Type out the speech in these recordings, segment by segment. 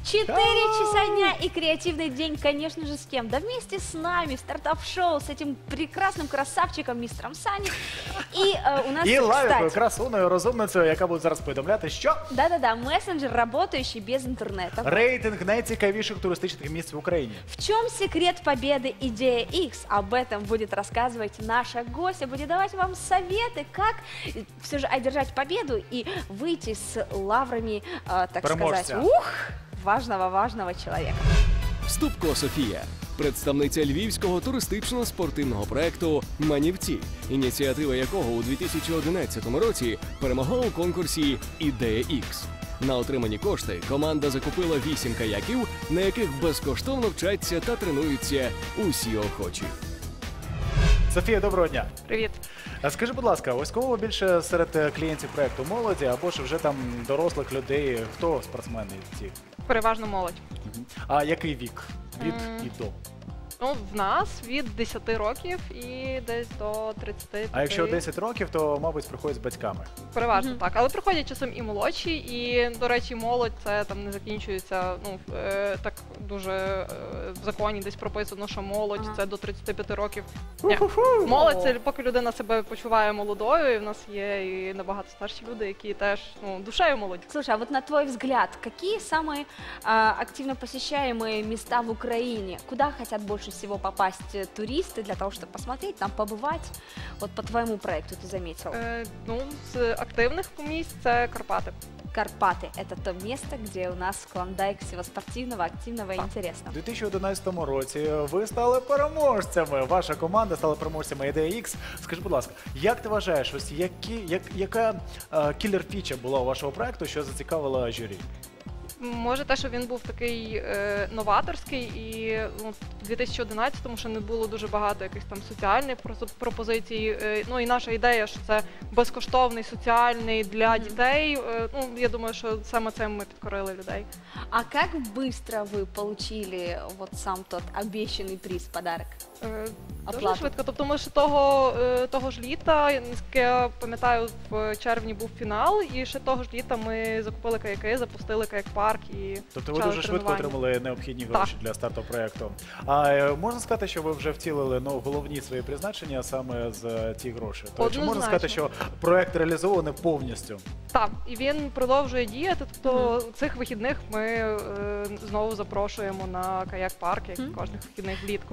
4 часа дня и креативный день, конечно же, с кем? Да вместе с нами в стартап-шоу с этим прекрасным красавчиком мистером Сани. И у нас, І лавікою, кстати, красуною, розумницею, яка буде зараз повідомляти, що да-да-да, мессенджер, работающий без интернета. рейтинг найцікавіших туристичних місць в Україні. В чем секрет победы идея X? Об этом будет рассказывать наша гостья, будет давать вам советы, как все же одержать победу и выйти с лаврами, так Переможця. сказать, важного человека. Ступко Софія, представниця львівського туристично-спортивного проекту «Манівці», ініціатива якого у 2011 році перемогла у конкурсі «Ідея X». На отримані кошти команда закупила 8 каяків, на яких безкоштовно вчаться та тренуються усі охочі. Софія, доброго дня. Привіт. А скажи, будь ласка, ось кого ви більше серед клієнтів проекту молоді або ж вже там дорослих людей, хто спортсмени ці? Переважно молодь. А який вік? Від і до? Ну, в нас від 10 років і десь до 35. А якщо 10 років, то, мабуть, приходять з батьками. Переважно так. Але приходять часом і молодші, і, до речі, молодь це там не закінчується, ну, так дуже в законі десь прописано, що молодь це до 35 років. Ні. Молодь це поки людина себе почуває молодою, і в нас є і набагато старші люди, які теж, ну, душею молоді. Слушай, а вот на твой взгляд, какие самые активно посещаемые места в Украине? Куда хотят больше всего попасть туристы для того, чтобы посмотреть, там побывать? Вот по твоему проекту ты заметил. Ну, з активних місць це Карпати. Карпаты – это то место, где у нас клондайк всего спортивного, активного и У интересного. 2011 році ви стали переможцями. Ваша команда стала переможцями «Ідея X». Скажи, будь ласка, як ти вважаєш, ось яка кілер-фіча була у вашого проекту, що зацікавила журі? Може те, що він був такий новаторський, і ну, в 2011-му ще не було дуже багато якихось там соціальних пропозицій. Ну і наша ідея, що це безкоштовний, соціальний для дітей. Ну, я думаю, що саме цим ми підкорили людей. А как быстро вы получили вот сам тот обещанный приз, подарок? Дуже Оплату. швидко. Тобто ми ще того ж літа, наскільки я пам'ятаю, в червні був фінал, і ще того ж літа ми закупили каяки, запустили каяк-парк і Тобто ви почали дуже швидко тренування. отримали необхідні гроші для старту проекту. А можна сказати, що ви вже втілили головні свої призначення саме з тих грошей? Чи можна Однозначно. сказати, що проект реалізований повністю? Так, і він продовжує діяти. Тобто цих вихідних ми знову запрошуємо на каяк-парк, як кожних вихідних влітку.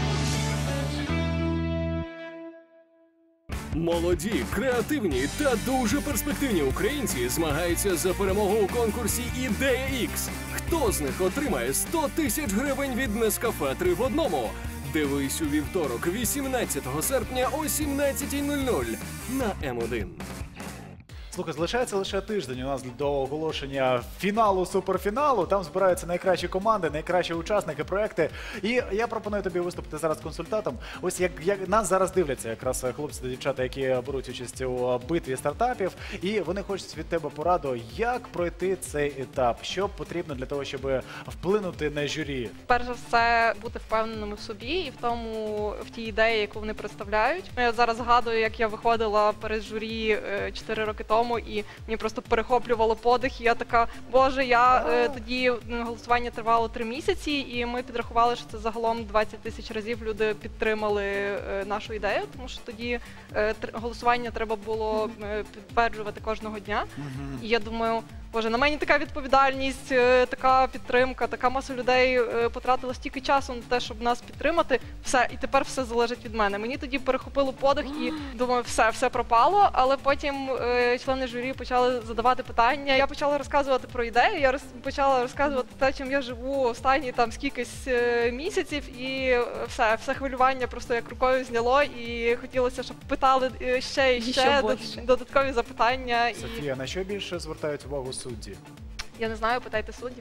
Молоді, креативні та дуже перспективні українці змагаються за перемогу у конкурсі «Ідея X». Хто з них отримає 100 тисяч гривень від Нескафе 3 в одному? Дивись у вівторок, 18 серпня о 17:00 на М1. Слухай, залишається лише тиждень у нас до оголошення фіналу, суперфіналу. Там збираються найкращі команди, найкращі учасники, проекти. І я пропоную тобі виступити зараз консультантом. Ось як нас зараз дивляться якраз хлопці та дівчата, які беруть участь у битві стартапів. І вони хочуть від тебе пораду, як пройти цей етап, що потрібно для того, щоб вплинути на журі. Перш за все, бути впевненими в собі і в тій ідеї, яку вони представляють. Я зараз згадую, як я виходила перед журі 4 роки тому, і мені просто перехоплювало подих, і я така, боже, тоді голосування тривало 3 місяці, і ми підрахували, що це загалом 20 тисяч разів люди підтримали нашу ідею, тому що тоді голосування треба було підтверджувати кожного дня. І я думаю, боже, на мені така відповідальність, така підтримка, така маса людей потратила стільки часу на те, щоб нас підтримати, все, і тепер все залежить від мене. Мені тоді перехопило подих і думаю, все пропало, але потім члени журі почали задавати питання. Я почала розказувати про ідею, я почала розказувати те, чим я живу останні там скількись місяців, і все хвилювання просто як рукою зняло, і хотілося, щоб питали ще і ще додаткові запитання. Софія, на що більше звертають увагу судді? Я не знаю, питайте суддів.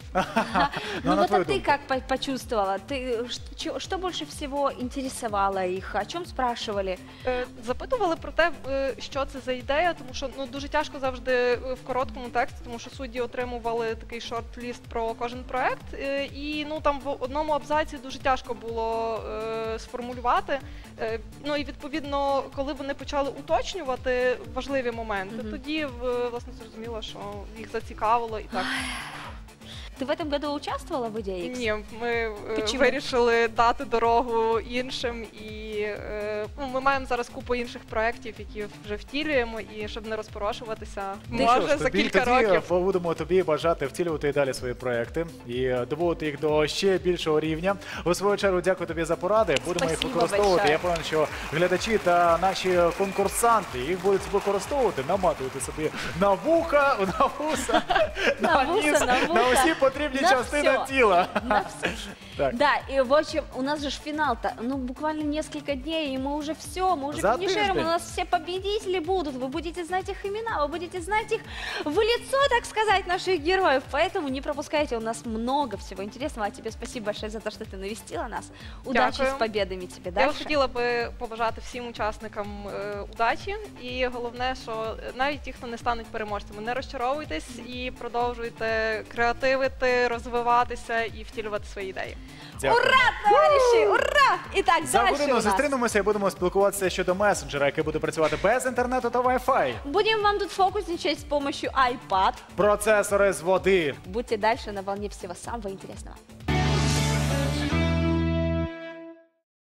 Ну вот а ты как почувствовала? Что больше всего интересовало их? О чем спрашивали? Запитували про те, що це за ідея, тому що дуже тяжко завжди в короткому тексті, тому що судді отримували такий шорт-ліст про кожен проект, і там в одному абзаці дуже тяжко було сформулювати. Ну і відповідно, коли вони почали уточнювати важливі моменти, тоді власне зрозуміло, що їх зацікавило і так. Ты в этом году участвовала в идее X? Ні, ми Почему? вирішили дати дорогу іншим, і ми маємо зараз купу інших проєктів, які вже втілюємо, і щоб не розпорошуватися, може за кілька років. Будемо тобі бажати втілювати і далі свої проекти і доводити їх до ще більшого рівня. У свою чергу, дякую тобі за поради. Будемо їх Спасибо використовувати. большое. Я певен, що глядачі та наші конкурсанти їх будуть використовувати, наматувати собі на вуха, на вуса, На вуса, ніс, на на вуха, усі потрібні на частини всё. тіла. На все. Так. Да, и в общем, у нас же ж финал-то, ну, буквально несколько дней, и мы уже все, мы уже За финишируем, тиждень. у нас все победители будут, вы будете знать их имена, вы будете знать их в лицо, так сказать, наших героев, поэтому не пропускайте, у нас много всего интересного, а тебе спасибо большое за то, что ты навестила нас, удачи Дякую. с победами тебе Я дальше. хотіла би побажати всім учасникам удачі, і головне, що навіть ті, хто не стануть переможцями, не розчаровуйтесь і продовжуйте креативити, розвиватися і втілювати свої ідеї. Дякую. Ура, товарищи, ура! Итак, За дальше годину у нас. зустрінемося і будемо спілкуватися щодо месенджера, який буде працювати без інтернету та Wi-Fi. Будем вам тут фокусничать с помощью iPad. Процесори з води. Будьте дальше на волне всего самого интересного.